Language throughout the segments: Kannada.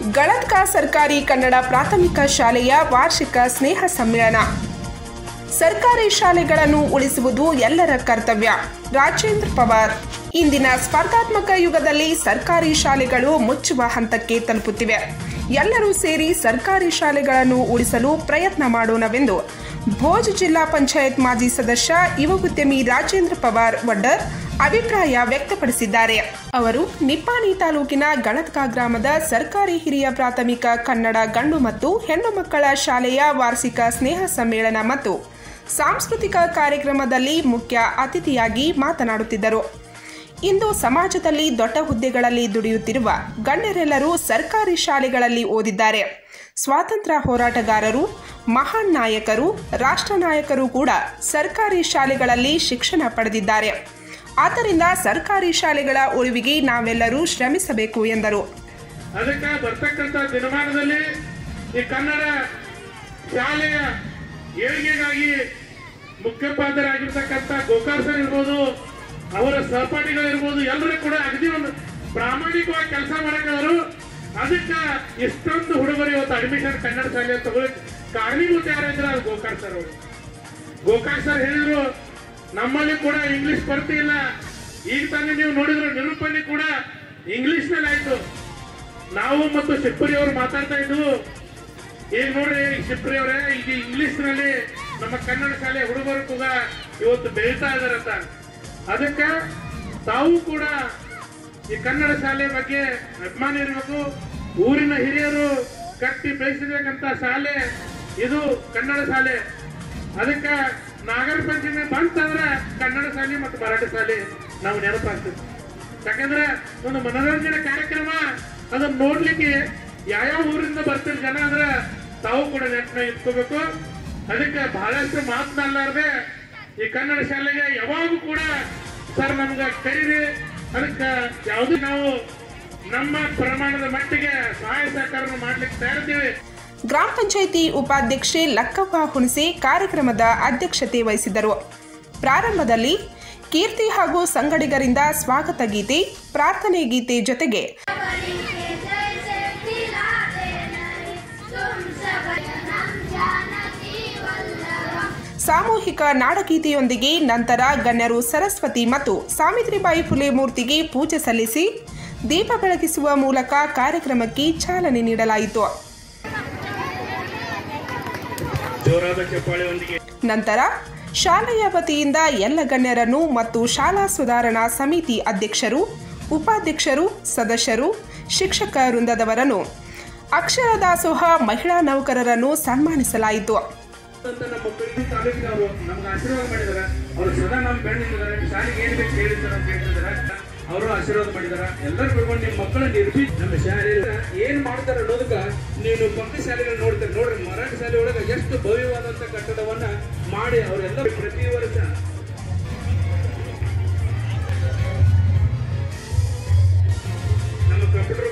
ಗಳತ್ಕ ಸರ್ಕಾರಿ ಕನ್ನಡ ಪ್ರಾಥಮಿಕ ಶಾಲೆಯ ವಾರ್ಷಿಕ ಸ್ನೇಹ ಸಮ್ಮೇಳನ. ಸರ್ಕಾರಿ ಶಾಲೆಗಳನ್ನು ಉಳಿಸುವುದು ಎಲ್ಲರ ಕರ್ತವ್ಯ. ರಾಜೇಂದ್ರ ಪವಾರ್. ಇಂದಿನ ಸ್ಪರ್ಧಾತ್ಮಕ ಯುಗದಲ್ಲಿ ಸರ್ಕಾರಿ ಶಾಲೆಗಳು ಮುಚ್ಚುವ ಹಂತಕ್ಕೆ ತಲುಪುತ್ತಿವೆ. ಎಲ್ಲರೂ ಸೇರಿ ಸರ್ಕಾರಿ ಶಾಲೆಗಳನ್ನು ಉಳಿಸಲು ಪ್ರಯತ್ನ ಮಾಡೋಣವೆಂದು ಭೋಜ್ ಜಿಲ್ಲಾ ಪಂಚಾಯತ್ ಮಾಜಿ ಸದಸ್ಯ ಯುವ ಉದ್ಯಮಿ ರಾಜೇಂದ್ರ ಪವಾರ್ ವಡ್ಡರ್ ಅಭಿಪ್ರಾಯ ವ್ಯಕ್ತಪಡಿಸಿದ್ದಾರೆ. ಅವರು ನಿಪ್ಪಾಣಿ ತಾಲೂಕಿನ ಗಳತ್ಕ ಗ್ರಾಮದ ಸರ್ಕಾರಿ ಹಿರಿಯ ಪ್ರಾಥಮಿಕ ಕನ್ನಡ ಗಂಡು ಮತ್ತು ಹೆಣ್ಣು ಮಕ್ಕಳ ಶಾಲೆಯ ವಾರ್ಷಿಕ ಸ್ನೇಹ ಸಮ್ಮೇಳನ ಮತ್ತು ಸಾಂಸ್ಕೃತಿಕ ಕಾರ್ಯಕ್ರಮದಲ್ಲಿ ಮುಖ್ಯ ಅತಿಥಿಯಾಗಿ ಮಾತನಾಡುತ್ತಿದ್ದರು. ಇಂದು ಸಮಾಜದಲ್ಲಿ ದೊಡ್ಡ ಹುದ್ದೆಗಳಲ್ಲಿ ದುಡಿಯುತ್ತಿರುವ ಗಣ್ಯರೆಲ್ಲರೂ ಸರ್ಕಾರಿ ಶಾಲೆಗಳಲ್ಲಿ ಓದಿದ್ದಾರೆ. ಸ್ವಾತಂತ್ರ್ಯ ಹೋರಾಟಗಾರರು, ಮಹಾನ್ ನಾಯಕರು, ರಾಷ್ಟ್ರ ನಾಯಕರು ಕೂಡ ಸರ್ಕಾರಿ ಶಾಲೆಗಳಲ್ಲಿ ಶಿಕ್ಷಣ ಪಡೆದಿದ್ದಾರೆ. ಆದ್ದರಿಂದ ಸರ್ಕಾರಿ ಶಾಲೆಗಳ ಉಳಿವಿಗೆ ನಾವೆಲ್ಲರೂ ಶ್ರಮಿಸಬೇಕು ಎಂದರು. ಅದಕ್ಕೆ ಬರ್ತಕ್ಕಂಥ ದಿನಮಾನದಲ್ಲಿ ಈ ಕನ್ನಡ ಶಾಲೆಯ ಏಳಿಗೆಗಾಗಿ ಮುಖ್ಯೋಪಾಧ್ಯಾಯರಾಗಿರ್ತಕ್ಕಂಥ ಗೋಕಾರ್ ಸರ್ ಇರ್ಬೋದು, ಅವರ ಸಹಪಾಠಿಗಳಿರ್ಬೋದು, ಎಲ್ಲರೂ ಕೂಡ ಅಗದಿ ಒಂದು ಪ್ರಾಮಾಣಿಕವಾಗಿ ಕೆಲಸ ಮಾಡಕ್ಕವರು. ಅದಕ್ಕೆ ಎಷ್ಟೊಂದು ಹುಡುಗರು ಇವತ್ತು ಅಡ್ಮಿಷನ್ ಕನ್ನಡ ಶಾಲೆ ತಗೊಳ್ಳಕ್ಕೆ ಕಾರಣೀಭೂತ ಯಾರಿದ್ರೆ ಅದು ಗೋಕಾರ್ ಸರ್ ಅವರು. ಗೋಕಾರ್ ಸರ್ ಹೇಳಿದ್ರು, ನಮ್ಮಲ್ಲಿ ಕೂಡ ಇಂಗ್ಲಿಷ್ ಬರ್ತಿಲ್ಲ. ಈಗ ತಾನೇ ನೀವು ನೋಡಿದ್ರು ನಿರೂಪಣೆ ಕೂಡ ಇಂಗ್ಲಿಷ್ ನಲ್ಲಿ ಆಯ್ತು. ನಾವು ಮತ್ತು ಶಿಪ್ಪರಿ ಅವರು ಮಾತಾಡ್ತಾ ಇದ್ವು, ಈಗ ನೋಡ್ರಿ ಶಿಪ್ಪರಿ ಅವರೇ, ಈಗ ಇಂಗ್ಲಿಷ್ ನಲ್ಲಿ ನಮ್ಮ ಕನ್ನಡ ಶಾಲೆ ಹುಡುಗರು ಕೂಡ ಇವತ್ತು ಬೆಳೀತಾ ಇದಾರಂತ. ಅದಕ್ಕೆ ತಾವು ಕೂಡ ಈ ಕನ್ನಡ ಶಾಲೆ ಬಗ್ಗೆ ಅಭಿಮಾನ ಇರಬೇಕು. ಊರಿನ ಹಿರಿಯರು ಕಟ್ಟಿ ಬೆಳೆಸಿರ್ತಕ್ಕಂಥ ಶಾಲೆ ಇದು ಕನ್ನಡ ಶಾಲೆ. ಅದಕ್ಕೆ ನಾಗರ ಪಂಚಮಿ ಬಂತಂದ್ರೆ ಕನ್ನಡ ಶಾಲೆ ಮತ್ತು ಮರಾಠಿ ಶಾಲೆ ನಾವು ನೆನಪಾಗ್ತೀವಿ. ಯಾಕಂದ್ರೆ ಒಂದು ಮನೋರಂಜನೆ ಕಾರ್ಯಕ್ರಮ ಅದನ್ನ ನೋಡ್ಲಿಕ್ಕೆ ಯಾವ ಊರಿಂದ ಬರ್ತಿರ್ ಜನ ಅಂದ್ರೆ ತಾವು ಕೂಡ ನೆನಪನ್ನ ಇಟ್ಕೋಬೇಕು. ಅದಕ್ಕೆ ಬಹಳಷ್ಟು ಮಾತನಾಡಲಾರ್ದೆ ಈ ಕನ್ನಡ ಶಾಲೆಗೆ ಯಾವಾಗೂ ಕೂಡ ಸರ್ ನಮ್ಗೆ ಕರೀರಿ. ಅದಕ್ಕೆ ಯಾವುದು ನಾವು ನಮ್ಮ ಪ್ರಮಾಣದ ಮಟ್ಟಿಗೆ ಸಹಾಯ ಸಹಕಾರ ಮಾಡ್ಲಿಕ್ಕೆ ತಯಾರಿದ್ದೀವಿ. ಗ್ರಾಮ ಪಂಚಾಯಿತಿ ಉಪಾಧ್ಯಕ್ಷೆ ಲಕ್ಕವ್ವ ಹುಣಸೆ ಕಾರ್ಯಕ್ರಮದ ಅಧ್ಯಕ್ಷತೆ ವಹಿಸಿದ್ದರು. ಪ್ರಾರಂಭದಲ್ಲಿ ಕೀರ್ತಿ ಹಾಗೂ ಸಂಗಡಿಗರಿಂದ ಸ್ವಾಗತ ಗೀತೆ, ಪ್ರಾರ್ಥನೆ ಗೀತೆ ಜೊತೆಗೆ ಸಾಮೂಹಿಕ ನಾಡಗೀತೆಯೊಂದಿಗೆ ನಂತರ ಗಣ್ಯರು ಸರಸ್ವತಿ ಮತ್ತು ಸಾವಿತ್ರಿಬಾಯಿ ಫುಲೆ ಮೂರ್ತಿಗೆ ಪೂಜೆ ಸಲ್ಲಿಸಿ ದೀಪ ಬೆಳಗಿಸುವ ಮೂಲಕ ಕಾರ್ಯಕ್ರಮಕ್ಕೆ ಚಾಲನೆ ನೀಡಲಾಯಿತು. ನಂತರ ಶಾಲೆಯ ವತಿಯಿಂದ ಎಲ್ಲ ಗಣ್ಯರನ್ನು ಮತ್ತು ಶಾಲಾ ಸುಧಾರಣಾ ಸಮಿತಿ ಅಧ್ಯಕ್ಷರು, ಉಪಾಧ್ಯಕ್ಷರು, ಸದಸ್ಯರು, ಶಿಕ್ಷಕ ವೃಂದದವರನ್ನು, ಅಕ್ಷರ ದಾಸೋಹ ಮಹಿಳಾ ನೌಕರರನ್ನು ಸನ್ಮಾನಿಸಲಾಯಿತು. ನಮ್ಮ ತಾಲೂಕಿನವರು ನಮ್ಗೆ ಆಶೀರ್ವಾದ ಮಾಡಿದಾರೆ. ಅವರು ಸದಾ ನಮ್ಮ ಬೆಳೆದಿದ್ದಾರೆ. ಶಾಲೆಗೆ ಏನ್ ಬೇಕು ಹೇಳಿದ್ದಾರೆ ಅಂತ ಹೇಳ್ತಿದ್ದಾರೆ. ಅವರು ಆಶೀರ್ವಾದ ಮಾಡಿದಾರೆ. ಎಲ್ಲರೂ ಬಿಡ್ಕೊಂಡು ನಿಮ್ಮ ಮಕ್ಕಳ ನಮ್ಮ ಶಾಲೆ ಏನ್ ಮಾಡ್ತಾರೆ ಅನ್ನೋದಕ್ಕ ನೀವು ಪಕ್ಕ ಶಾಲೆಗಳು ನೋಡ್ತಾರೆ. ನೋಡ್ರಿ, ಮರಾಠಿ ಶಾಲೆ ಒಳಗೆ ಎಷ್ಟು ಭವ್ಯವಾದಂತ ಕಟ್ಟಡವನ್ನ ಮಾಡಿ ಅವರೆಲ್ಲ ಪ್ರತಿ ವರ್ಷ ನಮ್ಮ ಕಂಪ್ಯೂಟರ್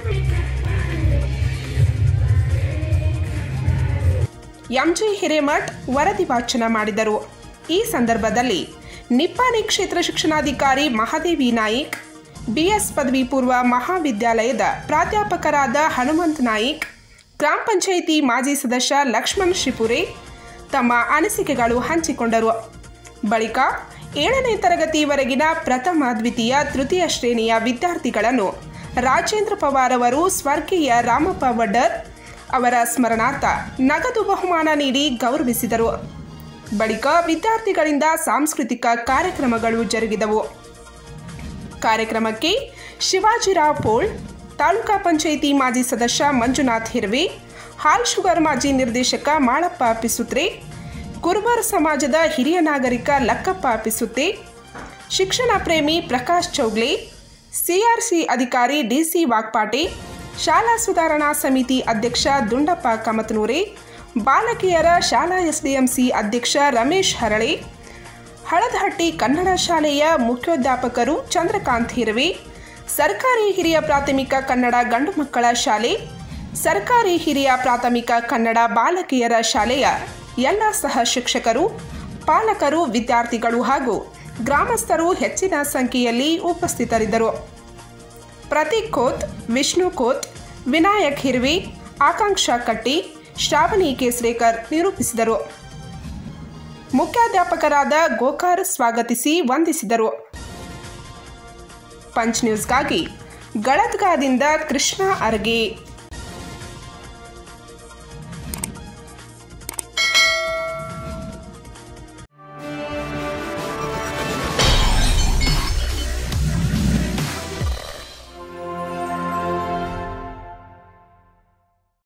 ಎಂಜಿ ಹಿರೇಮಠ್ ವರದಿ ವಾಚನ ಮಾಡಿದರು. ಈ ಸಂದರ್ಭದಲ್ಲಿ ನಿಪ್ಪಾಣಿ ಕ್ಷೇತ್ರ ಶಿಕ್ಷಣಾಧಿಕಾರಿ ಮಹಾದೇವಿ ನಾಯಿಕ್, ಬಿಎಸ್ ಪದವಿ ಪೂರ್ವ ಮಹಾವಿದ್ಯಾಲಯದ ಪ್ರಾಧ್ಯಾಪಕರಾದ ಹನುಮಂತ್ ನಾಯಿಕ್, ಗ್ರಾಮ ಪಂಚಾಯಿತಿ ಮಾಜಿ ಸದಸ್ಯ ಲಕ್ಷ್ಮಣ್ ಶಿಪುರೆ ತಮ್ಮ ಅನಿಸಿಕೆಗಳು ಹಂಚಿಕೊಂಡರು. ಬಳಿಕ 7ನೇ ತರಗತಿವರೆಗಿನ ಪ್ರಥಮ, ದ್ವಿತೀಯ, ತೃತೀಯ ಶ್ರೇಣಿಯ ವಿದ್ಯಾರ್ಥಿಗಳನ್ನು ರಾಜೇಂದ್ರ ಪವಾರ್ ಅವರು ಸ್ವರ್ಗೀಯ ರಾಮಪ್ಪ ವಡ್ಡರ್ ಅವರ ಸ್ಮರಣಾರ್ಥ ನಗದು ಬಹುಮಾನ ನೀಡಿ ಗೌರವಿಸಿದರು. ಬಳಿಕ ವಿದ್ಯಾರ್ಥಿಗಳಿಂದ ಸಾಂಸ್ಕೃತಿಕ ಕಾರ್ಯಕ್ರಮಗಳು ಜರುಗಿದವು. ಕಾರ್ಯಕ್ರಮಕ್ಕೆ ಶಿವಾಜಿರಾವ್ ಪೋಳ್, ತಾಲೂಕಾ ಪಂಚಾಯಿತಿ ಮಾಜಿ ಸದಸ್ಯ ಮಂಜುನಾಥ್ ಹಿರ್ವೆ, ಹಾಲ್ ಶುಗರ್ ಮಾಜಿ ನಿರ್ದೇಶಕ ಮಾಳಪ್ಪ ಪಿಸುತ್ರೆ, ಕುರುಬರ್ ಸಮಾಜದ ಹಿರಿಯ ನಾಗರಿಕ ಲಕ್ಕಪ್ಪ ಪಿಸುತ್ತೆ, ಶಿಕ್ಷಣ ಪ್ರೇಮಿ ಪ್ರಕಾಶ್ ಚೌಗ್ಲೆ, ಸಿಆರ್ಸಿ ಅಧಿಕಾರಿ ಡಿಸಿ ವಾಗ್ಪಾಟೆ, ಶಾಲಾ ಸುಧಾರಣಾ ಸಮಿತಿ ಅಧ್ಯಕ್ಷ ದುಂಡಪ್ಪ ಕಮತನೂರೆ, ಬಾಲಕಿಯರ ಶಾಲಾ ಎಸ್ಡಿಎಂಸಿ ಅಧ್ಯಕ್ಷ ರಮೇಶ್ ಹರಳೆ, ಹಳದಹಟ್ಟಿ ಕನ್ನಡ ಶಾಲೆಯ ಮುಖ್ಯೋಧ್ಯಾಪಕರು ಚಂದ್ರಕಾಂತ್ ಹಿರವೆ, ಸರ್ಕಾರಿ ಹಿರಿಯ ಪ್ರಾಥಮಿಕ ಕನ್ನಡ ಗಂಡು ಮಕ್ಕಳ ಶಾಲೆ, ಸರ್ಕಾರಿ ಹಿರಿಯ ಪ್ರಾಥಮಿಕ ಕನ್ನಡ ಬಾಲಕಿಯರ ಶಾಲೆಯ ಎಲ್ಲ ಸಹ ಶಿಕ್ಷಕರು, ಪಾಲಕರು, ವಿದ್ಯಾರ್ಥಿಗಳು ಹಾಗೂ ಗ್ರಾಮಸ್ಥರು ಹೆಚ್ಚಿನ ಸಂಖ್ಯೆಯಲ್ಲಿ ಉಪಸ್ಥಿತರಿದ್ದರು. ಪ್ರತೀಕ್ ಖೋತ್, ವಿಷ್ಣು ಖೋತ್, ವಿನಾಯಕ್ ಹಿರ್ವಿ, ಆಕಾಂಕ್ಷಾ ಕಟ್ಟಿ, ಶ್ರಾವಣಿ ಕೇಸರೇಕರ್ ನಿರೂಪಿಸಿದರು. ಮುಖ್ಯಾಧ್ಯಾಪಕರಾದ ಗೋಕಾರ್ ಸ್ವಾಗತಿಸಿ ವಂದಿಸಿದರು. ಪಂಚ್ ನ್ಯೂಸ್ಗಾಗಿ ಗಳತ್ಗಾದಿಂದ ಕೃಷ್ಣ ಅರ್ಗಿ.